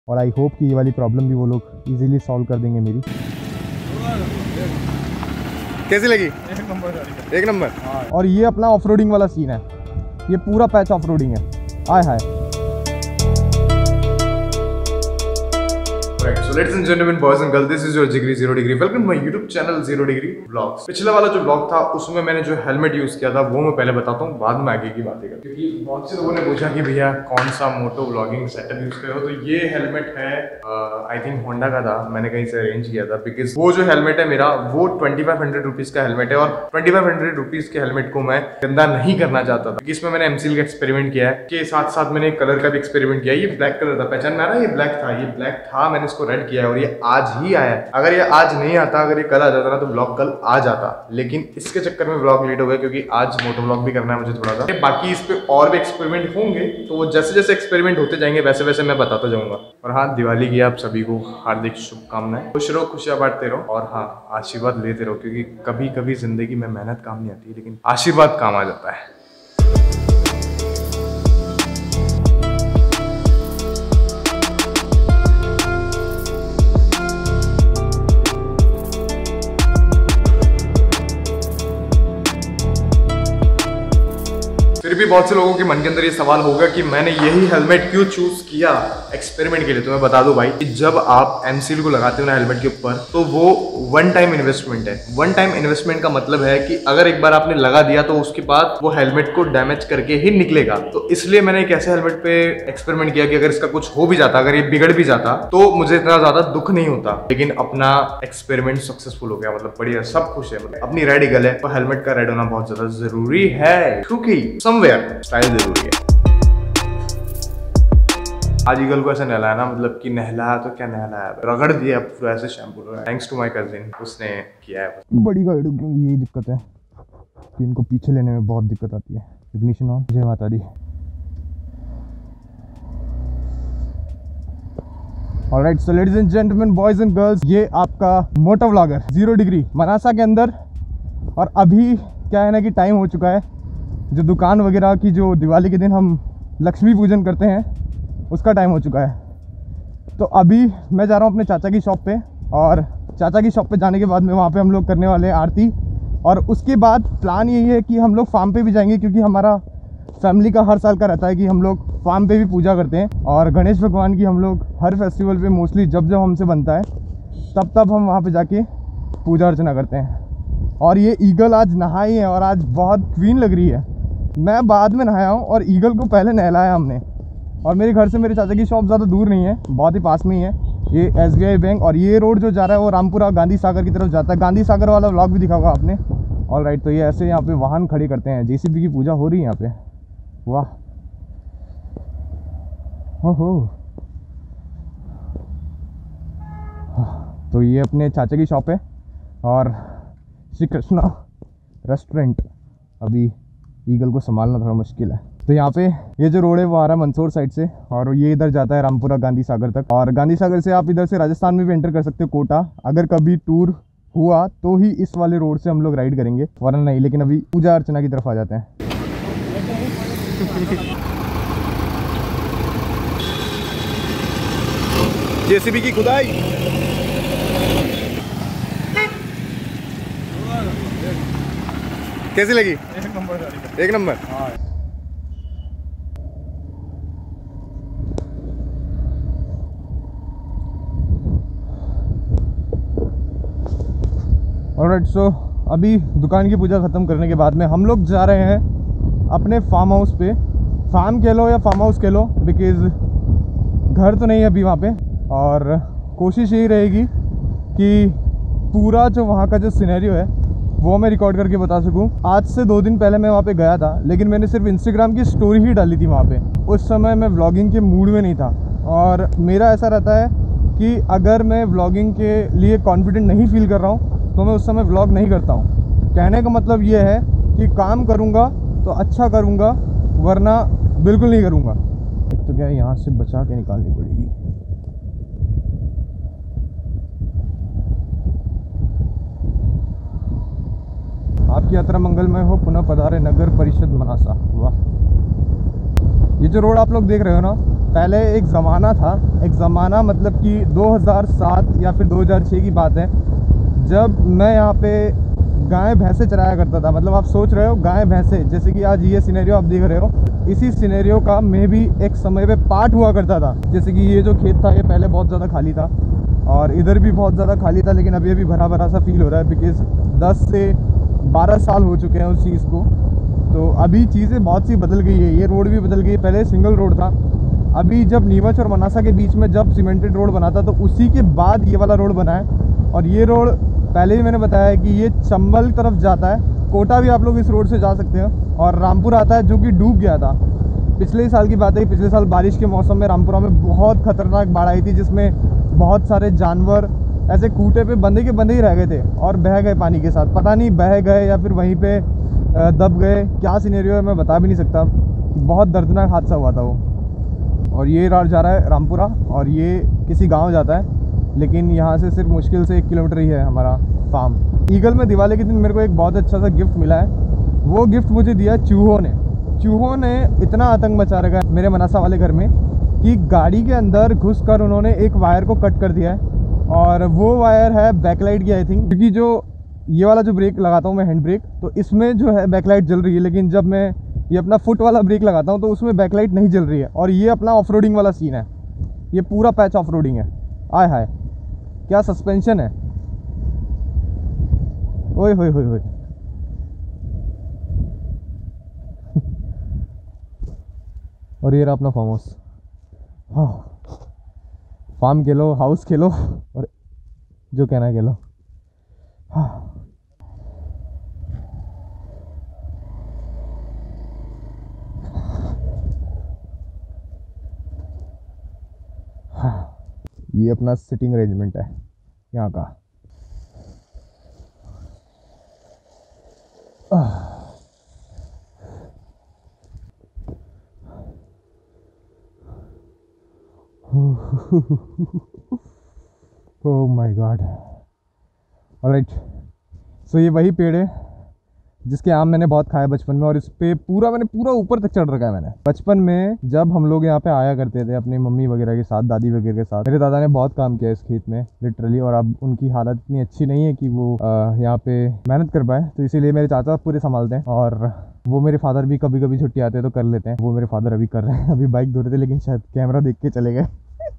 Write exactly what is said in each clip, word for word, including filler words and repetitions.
और I hope कि ये वाली प्रॉब्लम भी वो लोग इजीली सॉल्व कर देंगे मेरी। कैसी लगी? एक नंबर एक नंबर। और ये अपना ऑफ रोडिंग वाला सीन है, ये पूरा पैच ऑफ रोडिंग है। आय हाय। Right, so ladies and gentlemen, boys and girls, this is your Jigri Zero Degree. Welcome to my YouTube channel Zero Degree Vlogs. पिछला वाला जो ब्लॉग था उसमें मैंने जो हेलमेट यूज किया था वो मैं पहले बताता हूँ, बाद में आगे की बातें करते हैं। क्योंकि बहुत से लोगों ने पूछा कि भैया कौन सा मोटो व्लॉगिंग सेटअप यूज करे हो, तो ये हेलमेट है आई थिंक होंडा का था, मैंने कहीं से अरेंज किया था। बिकॉज वो जो हेलमेट है मेरा वो ट्वेंटी फाइव हंड्रेड रुपीज का हेलमेट है और ट्वेंटी फाइव हंड्रेड रुपीज के हेलमेट को मैं गंदा नहीं करना चाहता था। इसमें मैंने एमसील का एक्सपेरिमेंट किया है, के साथ साथ मैंने कलर का भी एक्सपेरिमेंट किया है। ये ब्लैक कलर था, पहचान में आ रहा है, ये ब्लैक था, ये ब्लैक था, मैंने इसको रेड किया और ये आज ही आया है। अगर ये आज नहीं आता, अगर ये कल आ जाता ना तो ब्लॉग कल आ जाता, लेकिन इसके चक्कर में ब्लॉग लेट हो गया क्योंकि आज मोटो ब्लॉग भी करना है मुझे थोड़ा सा। बाकी इस पे और भी एक्सपेरिमेंट होंगे, तो वो जैसे जैसे एक्सपेरिमेंट होते जाएंगे वैसे वैसे मैं बताता जाऊंगा। और हाँ, दिवाली की आप सभी को हार्दिक शुभकामनाएं। खुश रहो, खुशियां बांटते रहो और हाँ, आशीर्वाद लेते रहो, क्योंकि कभी कभी जिंदगी में मेहनत काम नहीं आती लेकिन आशीर्वाद काम आ जाता है। फिर भी बहुत से लोगों के मन के अंदर ये सवाल होगा कि मैंने यही हेलमेट क्यों चूज किया एक्सपेरिमेंट के लिए। तो मैं बता दूं भाई कि जब आप एमसील को लगाते हो ना हेलमेट के ऊपर, तो वो वन टाइम इन्वेस्टमेंट है। वन टाइम इन्वेस्टमेंट का मतलब है कि अगर एक बार आपने लगा दिया तो उसके बाद वो हेलमेट को डैमेज करके ही निकलेगा। तो इसलिए मैंने एक ऐसे हेलमेट पे एक्सपेरिमेंट किया कि अगर इसका कुछ हो भी जाता, अगर ये बिगड़ भी जाता, तो मुझे इतना ज्यादा दुख नहीं होता। लेकिन अपना एक्सपेरिमेंट सक्सेसफुल हो गया, मतलब बढ़िया, सब खुश है। मतलब अपनी रेड ईगल है तो हेलमेट का रेड होना बहुत ज्यादा जरूरी है, क्योंकि स्टाइल जरूरी है। आज ईगल को ऐसे नहलाया ना, मतलब कि नहलाया तो क्या नहलाया, रगड़ दिया पूरा ऐसे shampoo. Thanks to my cousin, उसने किया है। बड़ी गाड़ी क्यों यही दिक्कत है कि इनको पीछे लेने में बहुत दिक्कत आती है। इग्निशन ऑन, जय माता दी। Alright, so ladies and gentleman, boys and girls, ये आपका moto vlogger zero degree Manasa के अंदर। और अभी क्या है ना कि टाइम हो चुका है, जो दुकान वगैरह की जो दिवाली के दिन हम लक्ष्मी पूजन करते हैं उसका टाइम हो चुका है। तो अभी मैं जा रहा हूँ अपने चाचा की शॉप पे, और चाचा की शॉप पे जाने के बाद में वहाँ पे हम लोग करने वाले हैं आरती। और उसके बाद प्लान यही है कि हम लोग फार्म पे भी जाएंगे, क्योंकि हमारा फैमिली का हर साल का रहता है कि हम लोग फार्म पे भी पूजा करते हैं। और गणेश भगवान की हम लोग हर फेस्टिवल पे मोस्टली जब जब हमसे बनता है तब तब हम वहाँ पे जाके पूजा अर्चना करते हैं। और ये ईगल आज नहाई है और आज बहुत क्वीन लग रही है। मैं बाद में नहाया हूँ और ईगल को पहले नहलाया हमने। और मेरे घर से मेरे चाचा की शॉप ज़्यादा दूर नहीं है, बहुत ही पास में ही है। ये एस बी आई बैंक, और ये रोड जो जा रहा है वो रामपुरा गांधी सागर की तरफ जाता है। गांधी सागर वाला व्लॉग भी दिखा होगा आपने। ऑल राइट, तो ये ऐसे यहाँ पे वाहन खड़े करते हैं। जेसीबी की पूजा हो रही है यहाँ पे। वाह, ओहो। तो ये अपने चाचा की शॉप है और श्री कृष्णा रेस्टोरेंट। अभी ईगल को संभालना थोड़ा मुश्किल है। तो यहाँ पे ये जो रोड है वो आ रहा है मंदसौर साइड से, और ये इधर जाता है रामपुरा गांधी सागर तक। और गांधी सागर से आप इधर से राजस्थान में भी एंटर कर सकते हो, कोटा। अगर कभी टूर हुआ तो ही इस वाले रोड से हम लोग राइड करेंगे, वरना नहीं। लेकिन अभी पूजा अर्चना की तरफ आ जाते हैं। जेसीबी की खुदाई। कैसी लगी? एक नंबर एक नंबर। हाँ। ऑलराइट, सो अभी दुकान की पूजा ख़त्म करने के बाद में हम लोग जा रहे हैं अपने फार्म हाउस पे। फार्म कह लो या फार्म हाउस कह लो, बिकॉज़ घर तो नहीं है अभी वहाँ पे। और कोशिश यही रहेगी कि पूरा जो वहाँ का जो सिनेरियो है वो मैं रिकॉर्ड करके बता सकूं। आज से दो दिन पहले मैं वहाँ पे गया था, लेकिन मैंने सिर्फ इंस्टाग्राम की स्टोरी ही डाली थी वहाँ पे। उस समय मैं व्लॉगिंग के मूड में नहीं था। और मेरा ऐसा रहता है कि अगर मैं व्लॉगिंग के लिए कॉन्फिडेंट नहीं फील कर रहा हूँ तो मैं उस समय व्लॉग नहीं करता हूँ। कहने का मतलब ये है कि काम करूँगा तो अच्छा करूँगा, वरना बिल्कुल नहीं करूँगा। एक तो क्या है, यहाँ से बचा के निकालनी पड़ेगी। आपकी यात्रा मंगलमय हो, पुनः पधारे नगर परिषद मनासा। वाह, ये जो रोड आप लोग देख रहे हो ना, पहले एक ज़माना था, एक ज़माना मतलब कि दो हज़ार सात या फिर दो हज़ार छह की बात है, जब मैं यहाँ पे गाय भैंसे चराया करता था। मतलब आप सोच रहे हो गाय भैंसे, जैसे कि आज ये सिनेरियो आप देख रहे हो, इसी सिनेरियो का मैं भी एक समय पे पार्ट हुआ करता था। जैसे कि ये जो खेत था ये पहले बहुत ज़्यादा खाली था और इधर भी बहुत ज़्यादा खाली था, लेकिन अभी अभी भरा भरा सा फील हो रहा है बिकॉज़ दस से बारह साल हो चुके हैं उस चीज़ को। तो अभी चीज़ें बहुत सी बदल गई है, ये रोड भी बदल गई है। पहले सिंगल रोड था, अभी जब नीमच और मनासा के बीच में जब सीमेंटेड रोड बना था तो उसी के बाद ये वाला रोड बना है। और ये रोड पहले ही मैंने बताया है कि ये चंबल तरफ जाता है, कोटा भी आप लोग इस रोड से जा सकते हैं, और रामपुर आता है जो कि डूब गया था। पिछले साल की बात है, पिछले साल बारिश के मौसम में रामपुरा में बहुत खतरनाक बाढ़ आई थी, जिसमें बहुत सारे जानवर ऐसे खूंटे पे बंधे के बंधे ही रह गए थे और बह गए पानी के साथ। पता नहीं बह गए या फिर वहीं पे दब गए, क्या सिनेरियो है मैं बता भी नहीं सकता। बहुत दर्दनाक हादसा हुआ था वो। और ये राह जा रहा है रामपुरा और ये किसी गांव जाता है, लेकिन यहाँ से सिर्फ मुश्किल से एक किलोमीटर ही है हमारा फार्म। ईगल में दिवाली के दिन मेरे को एक बहुत अच्छा सा गिफ्ट मिला है। वो गिफ्ट मुझे दिया चूहों ने। चूहों ने इतना आतंक मचा रखा है मेरे मनासा वाले घर में कि गाड़ी के अंदर घुस कर उन्होंने एक वायर को कट कर दिया है, और वो वायर है बैकलाइट की आई थिंक। क्योंकि जो ये वाला जो ब्रेक लगाता हूँ मैं, हैंड ब्रेक, तो इसमें जो है बैकलाइट जल रही है, लेकिन जब मैं ये अपना फुट वाला ब्रेक लगाता हूँ तो उसमें बैकलाइट नहीं जल रही है। और ये अपना ऑफ रोडिंग वाला सीन है, ये पूरा पैच ऑफ रोडिंग है। आय हाय क्या सस्पेंशन है, ओए होए होए होए। और ये रहा अपना फार्म हाउस। हाँ, फार्म खेलो, हाउस खेलो, और जो कहना है खेलो। हाँ। हाँ, ये अपना सिटिंग अरेंजमेंट है यहाँ का। Oh my god. Alright, so ये वही पेड़ है जिसके आम मैंने बहुत खाया बचपन में, और इस पे पूरा मैंने पूरा ऊपर तक चढ़ रखा है मैंने। बचपन में जब हम लोग यहाँ पे आया करते थे अपनी मम्मी वगैरह के साथ, दादी वगैरह के साथ, मेरे दादा ने बहुत काम किया इस खेत में लिटरली। और अब उनकी हालत इतनी अच्छी नहीं है कि वो यहाँ पे मेहनत कर पाए, तो इसीलिए मेरे चाचा पूरे संभालते हैं। और वो मेरे फादर भी कभी कभी छुट्टी आते हैं तो कर लेते हैं। वो मेरे फादर अभी कर रहे हैं, अभी बाइक धो रहे थे, लेकिन शायद कैमरा देख के चले गए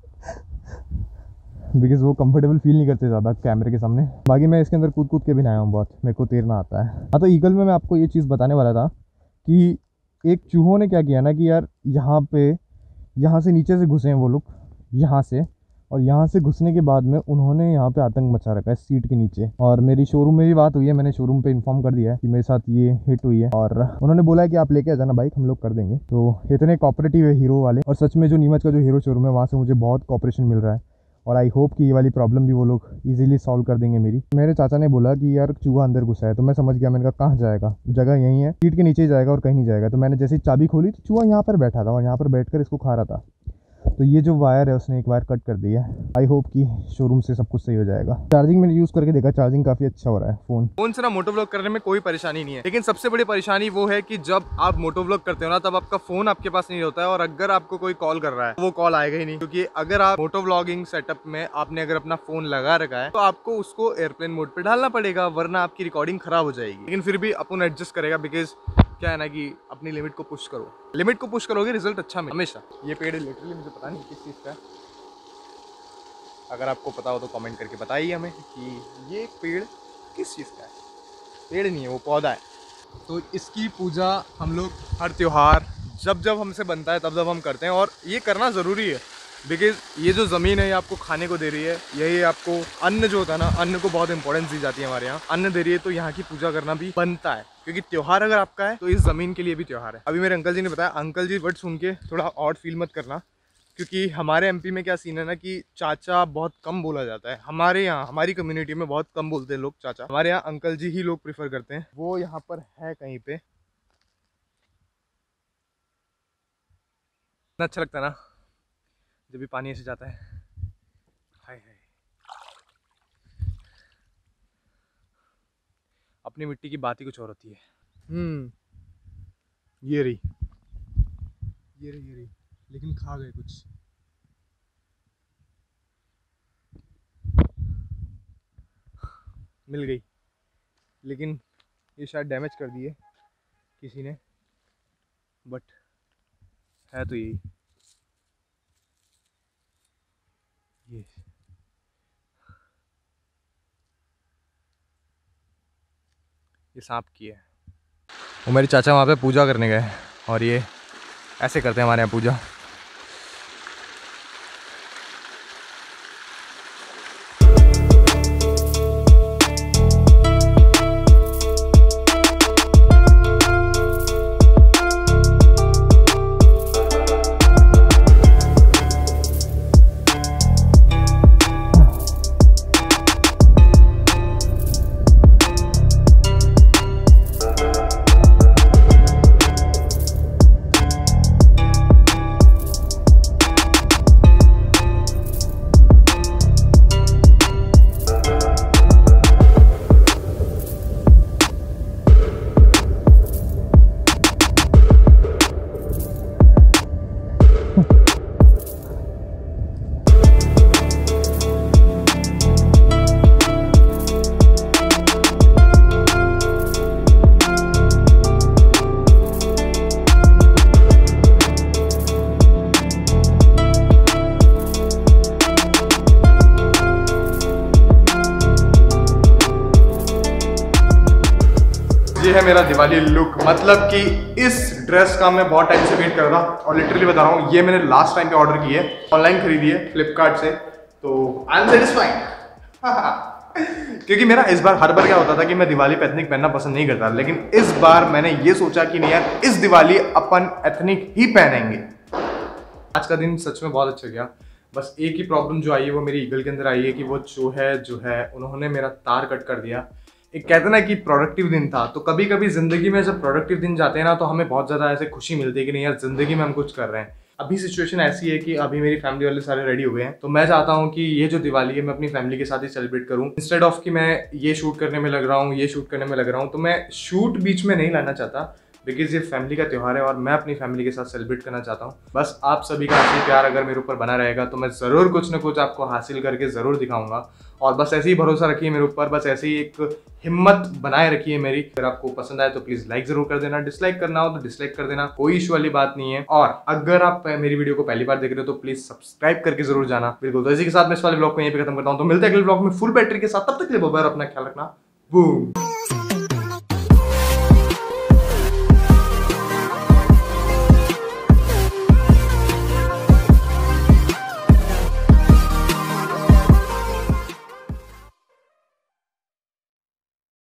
बिकॉज वो कंफर्टेबल फील नहीं करते ज़्यादा कैमरे के सामने। बाकी मैं इसके अंदर कूद कूद के भी नहाया हूँ बहुत, मेरे को तैरना आता है। हाँ, तो ईगल में मैं आपको ये चीज़ बताने वाला था कि एक चूहों ने क्या किया ना कि यार यहाँ पे यहाँ से नीचे से घुसे हैं वो लोग, यहाँ से, और यहाँ से घुसने के बाद में उन्होंने यहाँ पे आतंक मचा रखा है सीट के नीचे। और मेरी शोरूम में भी बात हुई है, मैंने शोरूम पे इन्फॉर्म कर दिया है कि मेरे साथ ये हिट हुई है, और उन्होंने बोला है कि आप लेके आ जाना बाइक, हम लोग कर देंगे। तो इतने कोऑपरेटिव है हीरो वाले, और सच में जो नीमच का जो हीरो शोरूम है वहाँ से मुझे बहुत कोऑपरेशन मिल रहा है। और आई होप कि ये वाली प्रॉब्लम भी वो लोग इजीली सॉल्व कर देंगे मेरी। मेरे चाचा ने बोला कि यार चूहा अंदर घुसा है, तो मैं समझ गया। मैंने कहा कहाँ जाएगा, जगह यहीं है, सीट के नीचे ही जाएगा और कहीं नहीं जाएगा। तो मैंने जैसे ही चाबी खोली तो चूहा यहाँ पर बैठा था और यहाँ पर बैठकर इसको खा रहा था। तो ये जो वायर है उसने एक वायर कट कर दिया है। आई होप कि शोरूम से सब कुछ सही हो जाएगा। चार्जिंग मैंने यूज़ करके देखा, चार्जिंग काफ़ी अच्छा हो रहा है। फोन फोन से ना मोटो व्लॉग करने में कोई परेशानी नहीं है, लेकिन सबसे बड़ी परेशानी वो है कि जब आप मोटो व्लॉग करते हो ना, तब आपका फोन आपके पास नहीं होता है, और अगर आपको कोई कॉल कर रहा है वो कॉल आएगा ही नहीं। क्योंकि अगर आप मोटो व्लॉगिंग सेटअप में आपने अगर अपना फोन लगा रखा है तो आपको उसको एयरप्लेन मोड पे डालना पड़ेगा, वरना आपकी रिकॉर्डिंग खराब हो जाएगी। लेकिन फिर भी अपन एडजस्ट करेगा, बिकॉज क्या है ना कि अपनी लिमिट को पुश करो, लिमिट को पुश करोगे रिजल्ट अच्छा मिले हमेशा। ये पेड़ लिटरली मुझे पता नहीं किस चीज़ का है, अगर आपको पता हो तो कमेंट करके बताइए हमें कि ये पेड़ किस चीज़ का है। पेड़ नहीं है, वो पौधा है। तो इसकी पूजा हम लोग हर त्यौहार जब जब हमसे बनता है तब जब हम करते हैं, और ये करना ज़रूरी है, बिकॉज ये जो ज़मीन है ये आपको खाने को दे रही है। यही आपको अन्न जो होता है ना, अन्न को बहुत इंपॉर्टेंस दी जाती है हमारे यहाँ, अन्न दे रही है, तो यहाँ की पूजा करना भी बनता है। क्योंकि त्यौहार अगर आपका है तो इस ज़मीन के लिए भी त्यौहार है। अभी मेरे अंकल जी ने बताया, अंकल जी वर्ड सुन के थोड़ा ऑड फील मत करना, क्योंकि हमारे एमपी में क्या सीन है ना कि चाचा बहुत कम बोला जाता है। हमारे यहाँ हमारी कम्युनिटी में बहुत कम बोलते हैं लोग चाचा, हमारे यहाँ अंकल जी ही लोग प्रेफर करते हैं। वो यहाँ पर है कहीं पे। इतना अच्छा लगता है ना जब भी पानी ऐसे जाता है। हाय हाय, अपनी मिट्टी की बात ही कुछ और होती है। हम्म ये रही ये रही ये रही लेकिन खा गए कुछ। मिल गई, लेकिन ये शायद डैमेज कर दिए किसी ने, बट है तो यही। ये ये सांप की है। वो मेरे चाचा वहाँ पे पूजा करने गए और ये ऐसे करते हैं हमारे यहाँ पूजा। ये है मेरा दिवाली लुक, मतलब कि इस ड्रेस का मैं बहुत टाइम से वेट कर रहा था और लिटरली बता रहा हूँ ये मैंने लास्ट टाइम पे ऑर्डर की है, ऑनलाइन खरीदी है फ्लिपकार्ट से, तो आई एम सेटिस्फाइड। क्योंकि मेरा इस बार हर बार क्या होता था कि मैं दिवाली पे एथनिक पहनना पसंद नहीं करता, लेकिन इस बार मैंने ये सोचा कि नहीं यार इस दिवाली अपन एथनिक ही पहनेंगे। आज का दिन सच में बहुत अच्छा गया, बस एक ही प्रॉब्लम जो आई है वो मेरी ईगल के अंदर आई है कि वो जो है जो है उन्होंने मेरा तार कट कर दिया। एक कहते ना कि प्रोडक्टिव दिन था, तो कभी कभी जिंदगी में जब प्रोडक्टिव दिन जाते हैं ना तो हमें बहुत ज़्यादा ऐसे खुशी मिलती है कि नहीं यार जिंदगी में हम कुछ कर रहे हैं। अभी सिचुएशन ऐसी है कि अभी मेरी फैमिली वाले सारे रेडी हो गए हैं, तो मैं चाहता हूँ कि ये जो दिवाली है मैं अपनी फैमिली के साथ ही सेलिब्रेट करूँ, इंस्टेड ऑफ कि मैं ये शूट करने में लग रहा हूँ ये शूट करने में लग रहा हूँ। तो मैं शूट बीच में नहीं लाना चाहता, बिकॉज ये फैमिली का त्यौहार है और मैं अपनी फैमिली के साथ सेलिब्रेट करना चाहता हूँ। बस आप सभी का अच्छी प्यार अगर मेरे ऊपर बना रहेगा तो मैं ज़रूर कुछ ना कुछ आपको हासिल करके ज़रूर दिखाऊंगा, और बस ऐसे ही भरोसा रखिए मेरे ऊपर, बस ऐसे ही एक हिम्मत बनाए रखिए मेरी। अगर आपको पसंद आए तो प्लीज़ लाइक ज़रूर कर देना, डिसलाइक करना हो तो डिसलाइक कर देना, कोई इशू वाली बात नहीं है। और अगर आप मेरी वीडियो को पहली बार देख रहे हो तो प्लीज़ सब्सक्राइब करके जरूर जाना। बिल्कुल, तो इसी के साथ मैं इस वाले ब्लॉग को यहीं पे खत्म करता हूँ, तो मिलते हैं अगले ब्लॉग में फुल बैटरी के साथ। तब तक के लिए बाय, अपना ख्याल रखना। बूम।